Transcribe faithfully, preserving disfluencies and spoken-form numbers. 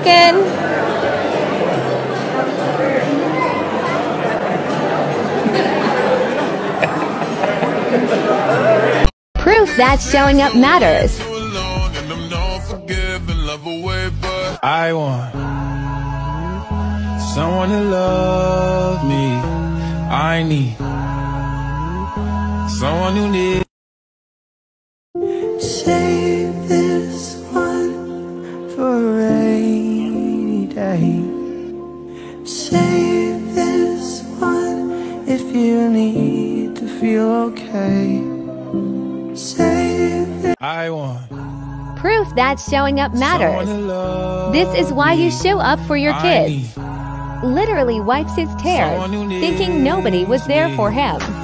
second. Proof that showing up matters. I want someone to love me. I need someone who needs. Save this one for a rainy day. Save this one if you need to feel okay. Save it. I want Proof that showing up matters. This is why you show up for your kids. Literally wipes his tears, thinking nobody was there for him.